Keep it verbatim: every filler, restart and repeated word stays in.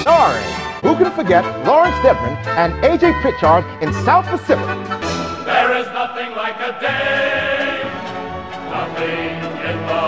Starring, who can forget Lauren Steadman and A J Pritchard in South Pacific? There is nothing like a day, nothing in the